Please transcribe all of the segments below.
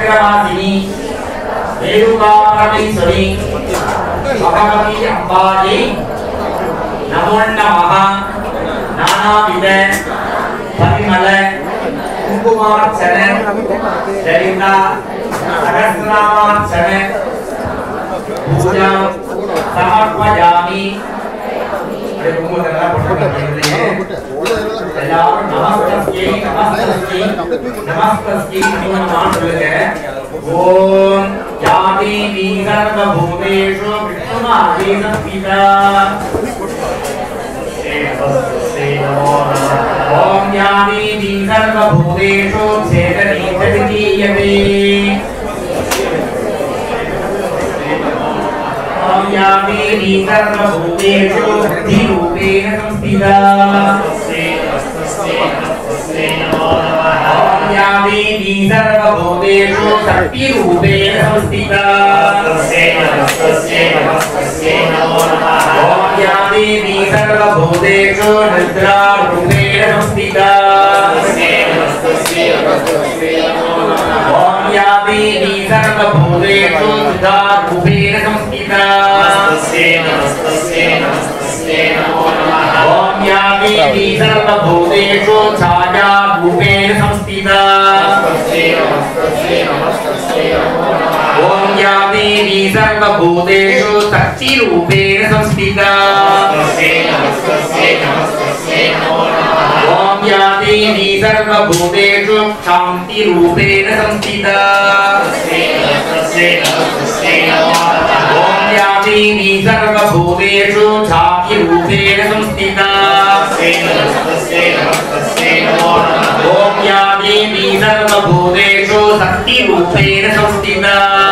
क्षेत्रवासिनी रेणुका परमेश्वरी भगवती अम्बाजी नमो नमः नानाविध परिमल कुंकुमार्चन ललिता सहस्रनामार्चन पूजा समर्पयामि नमस्ते ओम याति सर्वभूतेषु विष्णुमार्गे संस्थिता ओम याति सर्वभूतेषु चेतनी प्रतीयते ओम याति सर्वभूतेषु बुद्धिरूपेण संस्थिता ओम याति सर्वभूतेषु शक्तिरूपेण संस्थिता ओम याति सर्वभूतेषु निद्रारूपेण संस्थिता ओम याति सर्वभूतेषु चिदारूपेण संस्थिता ओम याति सर्वभूतेषु छायारूपेण संस्थिता ओम याति सर्वभूतेषु शक्तिरूपेण संस्थिता ओम याति सर्वभूतेषु शान्तिरूपेण संस्थिता ओम याति सर्वभूतेषु छायारूपेण संस्थिता ओम याति सर्वभूतेषु शक्तिरूपेण संस्थिता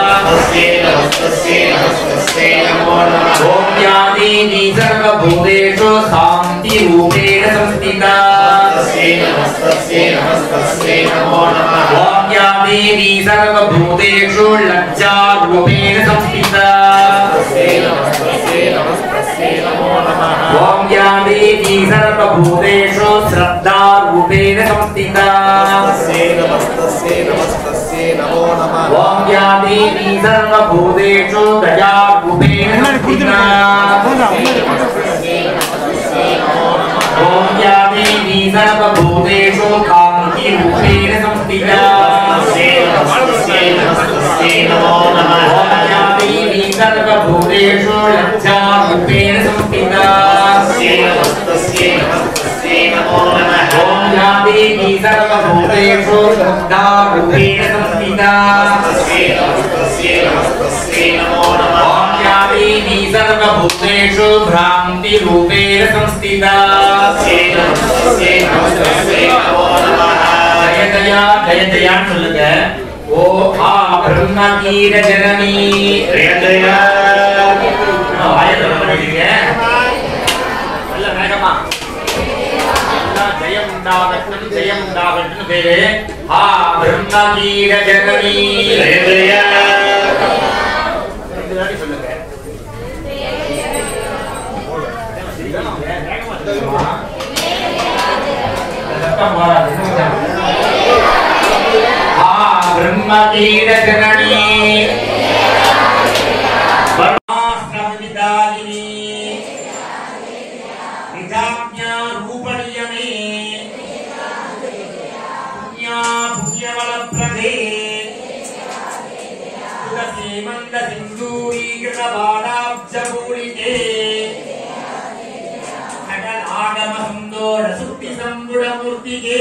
ओम याति सर्वभूतेषु शान्तिरूपेण संस्थिता ओम याति सर्वभूतेषु लज्जारूपेण संस्थिता ओम याति सर्वभूतेषु श्रद्धारूपेण संस्थिता ओम याति सर्वभूतेषु दयारूपेण संस्थिता ओम याति सर्वभूतेषु कान्तिरूपेण संस्थिता ओम याति सर्वभूतेषु लज्जारूपेण संस्थिता ओम याति सर्वभूतेषु श्रद्धारूपेण संस्थिता ओम याति सर्वभूतेषु भ्रान्तिरूपेण संस्थिता जय जया சொல்லுங்க ओ आ ब्रह्मकीर जननी जय जया ஆயத்தம் பண்ணிட்டீங்க நல்ல வேகமா ஜெயம் உண்டாகட்டும் பேரு ஆ ब्रह्मकीर जननी जय जया இதுதானே சொல்லுங்க ब्रह्मकीर जननी ब्रह्मास्त्रविदायिनी निजाज्ञा रूपणीयमे पुण्या पुण्यवलप्रदे तुलसी मंद सिंदूरीकृत बाणाब्जपूरिते सकल आगम सुंदर सुक्ति संगुण मूर्तिके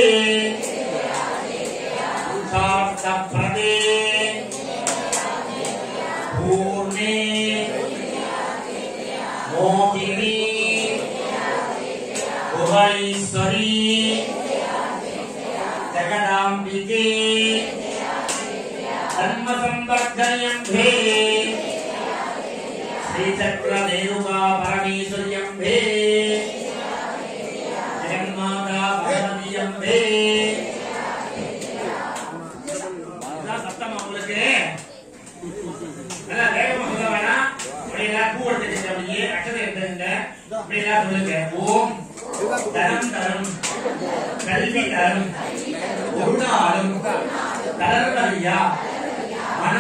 प्रदे पूर्णे मोहिनी भुवनेश्वरी जगदाम्बिके धर्म संवर्धयन्ते श्रीचक्रदेवका परमेश्वर्यम्भे जगन्माता भगवतीयम्भे ओम धर्म धर्म कल्वी धर्म उरुणालम कलरकलिया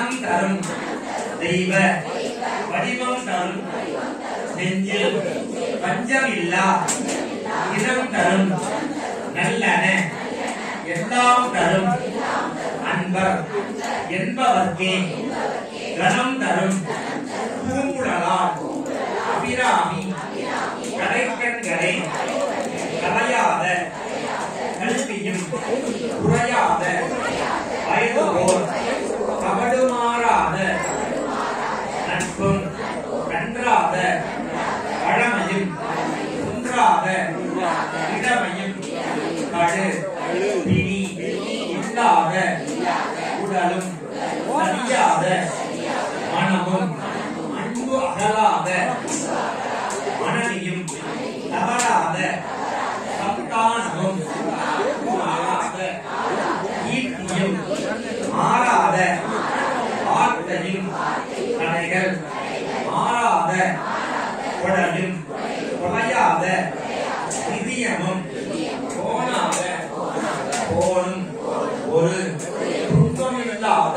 மனம் தரும் தெய்வ வடிவம் தரும் நெஞ்சில் பஞ்சமில்லா இனம் தரும் நல்லன எல்லாம் தரும் அன்பர் என்பவர்க்கே கணம் தரும் பூங்குழலார் அபிராமி கடைக்கண்களை கலையாத கல்வியும் குறையாத வயதுபோர் கபடுமாறாத நட்பும் கன்றாத பழமையும் குன்றாத இடமையும் கடு பிணி இல்லாத உடலும் சரியாத மனமும் அன்பு அகலாத மனைவியும் தவறாத சந்தானமும் மாறாத ஈட்டியும் மாறாத வார்த்தையும் கலைகள் மாறாத உடலும் குறையாத நிதியமும் போனாத போனும் ஒரு துன்பமில்லாத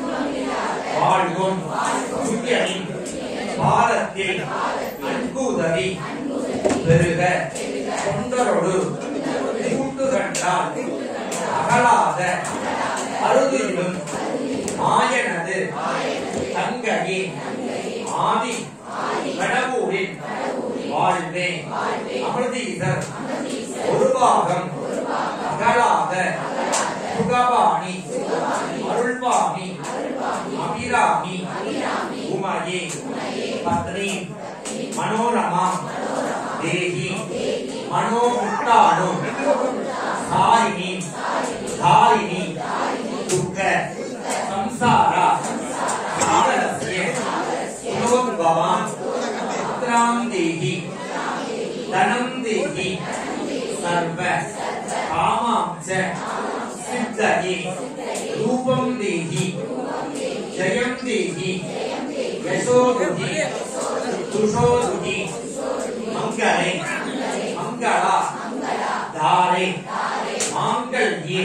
வாழ்வும் துயரின் பாதத்தில் அன்புதவி பெருக தொண்டரோடு கூட்டு கண்டால் அகலாத அருதிலும் மாயனது தங்கையே ஆதி கடவுளின் வாழ்வே அமிர்தீசர் ஒரு பாகம் அகலாத சுகபாணி அருள்பாணி அபிராமி உமையே பத்னி மனோரமா தேகி மனோமுக்தானு சாயினி தாரிணி துக்க சம்சாரா சாரஸ்ய சுனோத்பவாம் புத்ராம் தேகி தனம் தேகி சர்வ காமாம்ச சித்தயே ரூபம் தேகி ஜயம் தேகி யசோதுதி துஷோதுதி மங்களே மங்களா தாரே மாங்கல்யே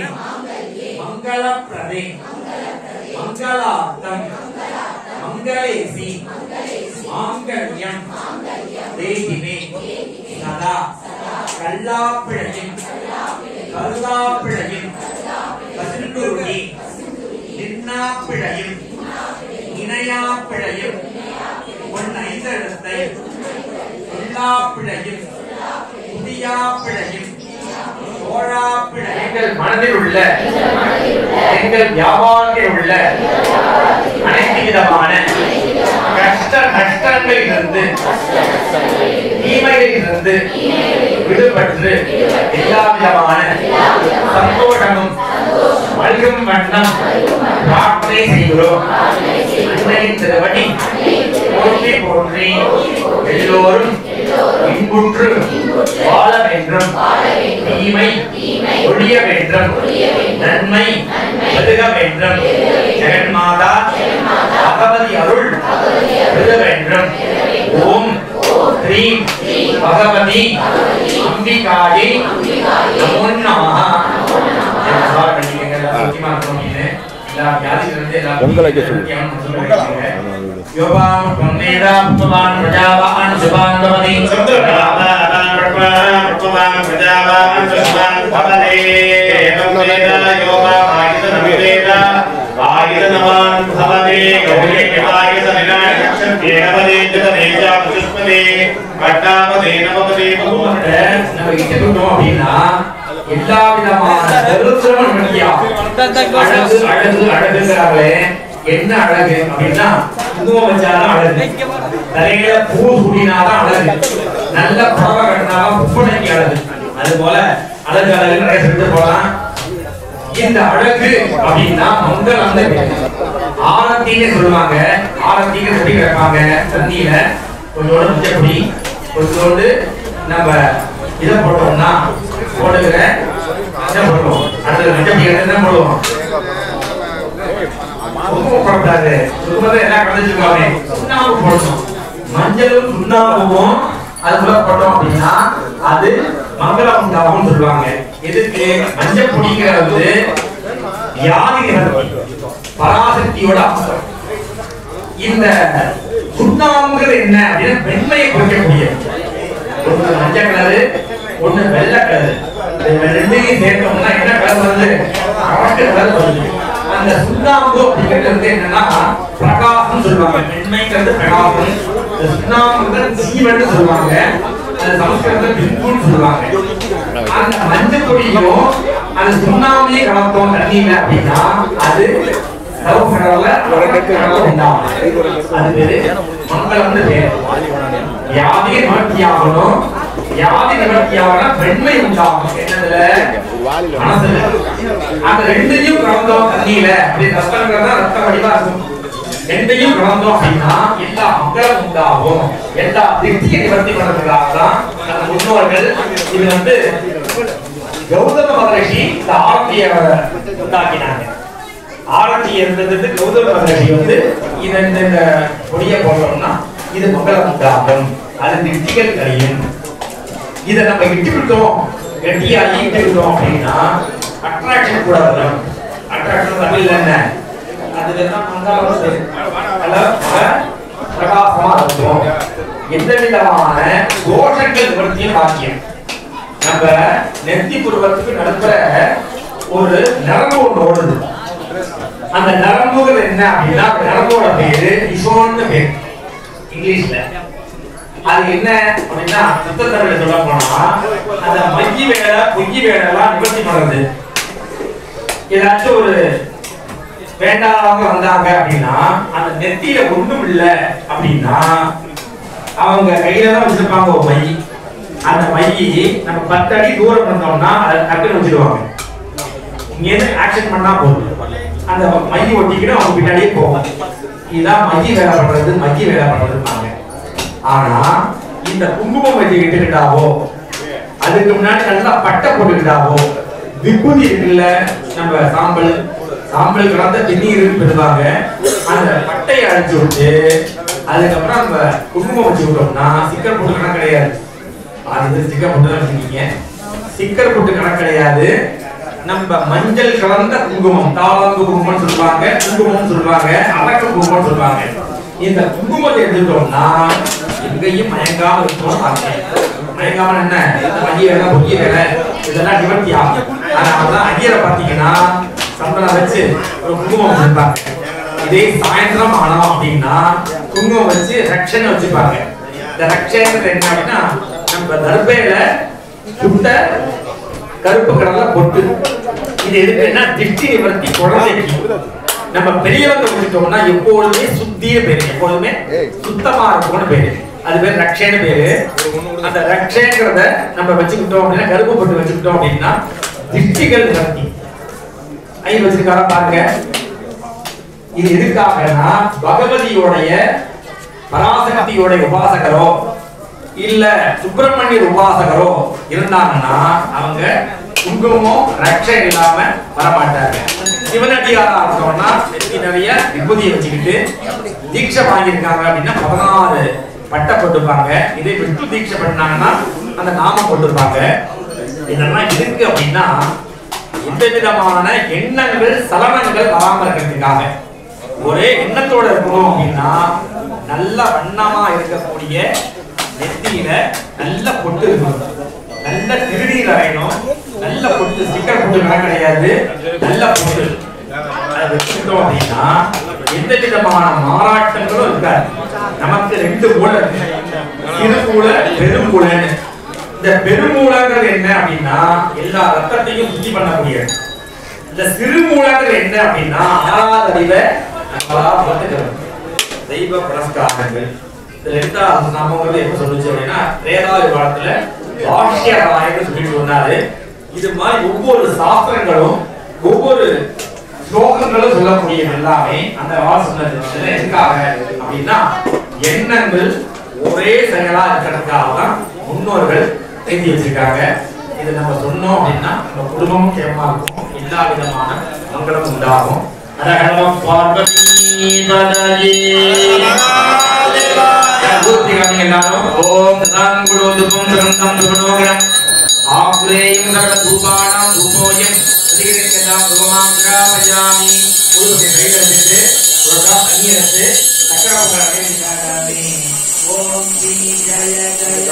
மங்களப்ரதே மங்களார்த்தம் மங்களேசி மாங்கல்யம் தேகிமே சதா கல்லாப்பிழையும் கல்லாப்பிழையும் கசிந்துருகி நின்னாப்பிழையும் இணையாப்பிழையும் உன் ஐந்தெழுத்தை சொல்லாப்பிழையும் புதியாப்பிழையும் எங்கள் மனதில் உள்ள எங்கள் வியாபாரத்தில் உள்ள அனைத்து விதமான கஷ்டங்களிலிருந்து தீமைகளிலிருந்து விடுபட்டு எல்லா விதமான சந்தோஷமும் மல்கும் வண்ணம் பிரார்த்தனை செய்கிறோம். அன்னையின் திருவடி போற்றி போற்றி எல்லோரும் இன்புற்று வாழ வேண்டும், தீமை ஒழிய வேண்டும், நன்மை பெருக வேண்டும், ஜெகன்மாதா பகவதி அருள் பெருக வேண்டும். ஓம் ஸ்ரீம் பகவதி அம்பிகாயை நமோ நமः. உங்களுக்கு யோபாம் பந்தேதாம் பவான் பிரஜாவான் சுபான் பவதி சந்திரபாவான் பிரஜாவான் சுபான் பவதி ஏவமேதா யோபாம் ஆயுதநமேதா ஆயுதநமான் பவதி கௌரி ஆயுதநிலாயம் ஏனவதே ஜதநேஜா புஷ்பதே கட்டாவதே நவதே பகவான். நமக்கு தெரியும் அப்படின்னா எல்லா விதமான தருத்திரமும் முடியா அழகு அழகு அழகுங்கிறாங்களே. என்ன அழகு அப்படின்னா குங்குமம் வச்சாலும் அழகு, தலையில பூ சூடினாதான் அழகு, நல்ல புடவை கட்டினாலும் புப்புனைக்கு அழகு. அது போல அழகு அழகு நிறைய சொல்லிட்டு போலாம். இந்த அழகு அப்படின்னா மங்கள் அந்த ஆரத்தின்னு சொல்லுவாங்க. ஆரத்தின்னு சொல்லி கிடப்பாங்க தண்ணியில கொஞ்சோண்டு முச்சப்பொடி கொஞ்சோண்டு நம்ம இதை போட்டோம்னா போடுகிற என்ன போடுவோம், அடுத்தது மஞ்சப்பொடி என்ன போடுவோம், போடக்கூடாது, சுத்தத்தை எல்லாம் கலந்துச்சுக்கோமே, சுண்ணாம்பு போடணும். மஞ்சளும் சுண்ணாம்பும் அதுக்குள்ள போட்டோம் அப்படின்னா அது மங்களம் உண்டாகும் சொல்லுவாங்க. எதுக்கு? மஞ்சள் பொடிங்கிறது வியாதி பராசக்தியோட அம்சம். இந்த சுண்ணாம்புங்கிறது என்ன அப்படின்னா வெண்மையை குறிக்கக்கூடியது. ஒன்று மஞ்சள் கலரு, ஒன்று வெள்ளை கலரு. ரெண்டையும் சேர்த்தோம்னா என்ன கலர் வருது? அரக்கு கலர் வருது. அந்த சுண்ணாம்பு அப்படிங்கிறது வந்து என்னன்னா பிரகாசம் சொல்லுவாங்க. வெண்மைங்கிறது பிரகாசம், சுண்ணாம்புங்கிறது ஜீவன் சொல்லுவாங்க. அது சமஸ்கிருதத்துல பிந்துன்னு சொல்லுவாங்க. அந்த மஞ்சள் பொடியும் அந்த சுண்ணாம்பையும் கலந்தோம் தண்ணியில அப்படின்னா அது சவுக்கு கடவுள உண்டாகும். அது பேரு மங்களம்னு பேரு. வியாதி நிவர்த்தியாகணும். வியாதி நிவர்த்தியாகணும் வெண்மை உண்டாகும். என்னதுல? மனசுல. அந்த ரெண்டையும் கலந்தோம் தண்ணியில அப்படி ரத்தங்கிறதா ரத்த வடிவா இருக்கும். ரெண்டையும் கலந்தோம் அப்படின்னா எல்லா மங்களம் உண்டாகும். எல்லா திருப்தியை நிவர்த்தி பண்றதுக்காக தான் நம்ம முன்னோர்கள் இது வந்து கௌதம மகரிஷி இந்த ஆரத்தியை உண்டாக்கினாங்க. ஆரத்தி இருந்தது கௌதம மகரிஷி வந்து இந்த பொடியை போட்டோம்னா இது மங்களம் உண்டாகும், அது திருப்திகள் கழியும். இதை நம்ம இட்டு விட்டோம், கட்டியாகி இட்டு விட்டோம் அப்படின்னா அட்ராக்ஷன் கூட வரும். அட்ராக்ஷன் தமிழ்ல என்ன? பிரகாசமா இருக்கும். எந்த விதமான தோஷங்கள் நிவர்த்தியும் பாக்கியம். நம்ம நெத்தி புருவத்துக்கு நடுப்புற ஒரு நரம்பு ஒன்று ஓடுது. அந்த நரம்புகள் என்ன அப்படின்னா நரம்போட பேரு இசோன்னு பேரு இங்கிலீஷ்ல. அது என்ன அப்படின்னா சுத்த தமிழ்ல சொல்ல போனா அந்த மஞ்சி வேலை பொய்யி வேலை எல்லாம் நிவர்த்தி பண்றது. ஏதாச்சும் ஒரு வேண்டாதவங்க வந்தாங்க அப்படின்னா அந்த நெத்தியில ஒண்ணும் இல்லை அப்படின்னா அவங்க கையில தான் வச்சிருப்பாங்க ஒரு மை. அந்த மையை நம்ம 10 அடி தூரம் பண்ணோம்னா அதை டக்குன்னு வச்சிருவாங்க. இங்க இருந்து ஆக்ஷன் பண்ணா போதும், அந்த மையை ஒட்டிக்கிட்டு அவங்க பின்னாடியே போகும். இதுதான் மைய வேலை பண்றது, மைய வேலை பண்றதுனாங்க. ஆனா இந்த குங்குமம் வச்சுக்கிட்டுக்கிட்டாவோ, அதுக்கு முன்னாடி நல்லா பட்டை போட்டுக்கிட்டாவோ, விபூதி இருக்குல்ல, நம்ம சாம்பல் கலந்த வெந்நீர் பெறுவாங்க. அந்த பட்டையை அழைச்சு விட்டு அதுக்கப்புறம் நம்ம குங்குமம் வச்சு விட்டோம்னா சிக்கர் போட்டு கணக்கு கிடையாது. அது சிக்கர் போட்டு தான் வச்சுக்கீங்க. சிக்கர் போட்டு கணக்கு கிடையாது. நம்ம மஞ்சள் கலந்த குங்குமம், தாளம்பு குங்குமம் சொல்லுவாங்க, குங்குமம் சொல்லுவாங்க, அரக்கு குங்குமம் சொல்லுவாங்க. இந்த குங்குமத்தை எடுத்துட்டோம்னா எங்கேயும் மயங்காம இருக்கணும். மயங்காம என்ன மதிய வேலை பொய்ய வேலை இதெல்லாம் நிவர்த்தி ஆகும். அதனாலதான் ஐயரை பார்த்தீங்கன்னா சந்தனம் வச்சு ஒரு குங்குமம் வச்சிருப்பாங்க. இதே சாயந்தரம் ஆனோம் அப்படின்னா குங்குமம் வச்சு ரக்ஷனை வச்சுப்பாங்க. இந்த ரக்ஷன்றது என்ன அப்படின்னா நம்ம தர்பையில சுட்ட கருப்பு கடலை பொட்டு. இது எதுக்குன்னா திருஷ்டி நிவர்த்தி குழந்தைக்கு. நம்ம பெரியவங்க வச்சுட்டோம்னா எப்பொழுதுமே சுத்திய பேரு, எப்பொழுதுமே சுத்தமா இருக்கும்னு பேரு. அது பேர் ரக்ஷன்னு பேரு. அந்த ரக்ஷங்கிறத நம்ம வச்சுக்கிட்டோம் அப்படின்னா கருப்பு பொட்டு வச்சுக்கிட்டோம் அப்படின்னா திருஷ்டிகள் நிவர்த்தி. ஐ வச்சிருக்காரா பாருங்க. இது எதுக்காகனா பகவதியோடைய பராசக்தியோடைய உபாசகரோ இல்ல சுப்பிரமணியர் உபாசகரோ இருந்தாங்கன்னா அவங்க குங்குமம் ரக்ஷை இல்லாம வரமாட்டாங்க. சிவனடியாரா இருக்கோம்னா நெத்தி நிறைய விபூதியை வச்சுக்கிட்டு தீட்சை வாங்கியிருக்காங்க அப்படின்னா 16 பட்டை போட்டுப்பாங்க. இதே விஷ்ணு தீட்சை பண்ணாங்கன்னா அந்த நாமம் போட்டுருப்பாங்க. இதெல்லாம் இருக்கு அப்படின்னா எந்த விதமான எண்ணங்கள் சலனங்கள் வராம இருக்கிறதுக்காக. ஒரே எண்ணத்தோட இருக்கணும் அப்படின்னா நல்ல வண்ணமா இருக்கக்கூடிய நெத்தியில நல்ல பொட்டு இருக்கணும், நல்ல திருநீர் அறையணும், நல்ல பொட்டு, ஸ்டிக்கர் பொட்டு கிடையாது, நல்ல பொட்டு. அதை வச்சுக்கிட்டோம் அப்படின்னா எந்த விதமான மாறாட்டங்களும் இருக்காது. நமக்கு 2 மூளை இருக்கு, சிறுமூளை பெருமூளைன்னு. இந்த பெருமூளைங்கிறது என்ன அப்படின்னா எல்லா ரத்தத்தையும் சுத்தி பண்ணக்கூடியது. இந்த சிறுமூளைங்கிறது என்ன அப்படின்னா 6வது அறிவை தெய்வ புரஸ்காரங்கள். இந்த 2வது நாமங்கிறது எப்ப சொல்லுச்சு அப்படின்னா வேதாள காலத்துல பாஷ்யராயன்னு சொல்லிட்டு சொன்னாரு. இது மாதிரி ஒவ்வொரு சாஸ்திரங்களும் ஒவ்வொரு ஸ்லோகங்களும் சொல்லக்கூடியது எல்லாமே அந்த வாசனத்துல எதுக்காக அப்படின்னா எண்ணங்கள் ஒரே செயலா இருக்கிறதுக்காக தான் முன்னோர்கள் எழுதி வச்சிருக்காங்க. இதை நம்ம சொன்னோம் அப்படின்னா நம்ம குடும்பமும் கேமா இருக்கும், எல்லா விதமான மங்களமும் உண்டாகும். அரஹரம் பார்வதி பதயே எல்லாரும் ஓம் சதாங்குலோதுபம் சந்தம் துபனோகரம் ஆக்லேயம் சகல தூபானாம் தூபோயம் அதிகரிக்கதாம் துபமாம் கிராமயாமி. ஒரு கையில் வச்சுட்டு ஒரு தண்ணி எடுத்து ओम श्री जय जय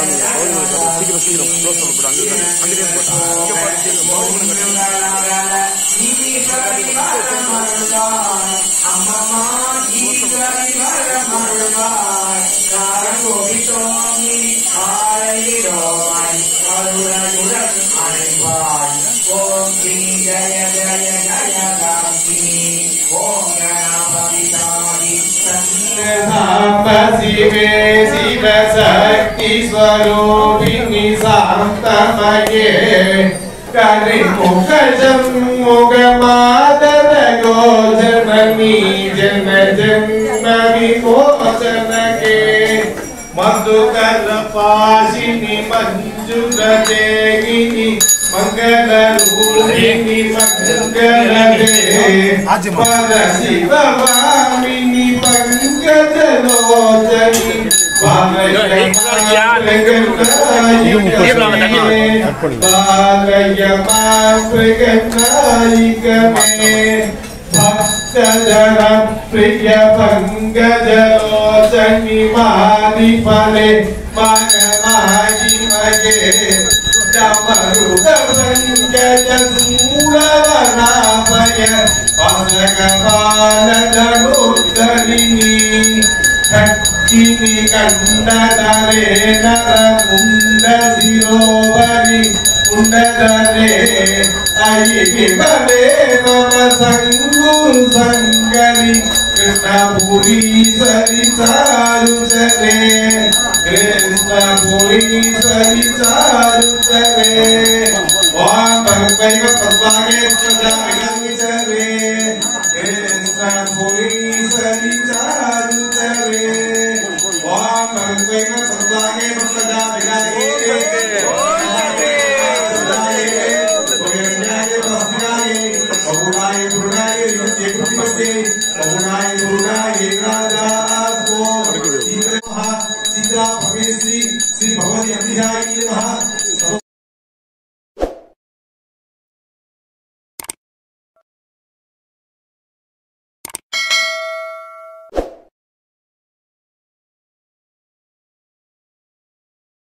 शिवे शिव शक्ति स्वरूपिणी शांतमये करिमुख जन्मुख मादर गोजननी जन जन्म विमोचन के मधुकर पाशिनी मंजुल देगिनी मंगल रूपिणी मंगल दे पर शिव वामिनी पंकज लोचनी भक्तजन प्रिय पंकज लोचनी मादि फले मगमागी मगे डमरुक पंकज सूरवनाभय पसगमान धनुर्धरिणी भक्तिनि कंडदरे नर कुंड शिरोवरि कुंडदरे आई विमले मम संगुरु संगरि कृष्णपुरी सरि चारुचरे कृष्णपुरी सरि चारुचरे वां भगवैव पद्मागे प्रजा विचरे कृष्णपुरी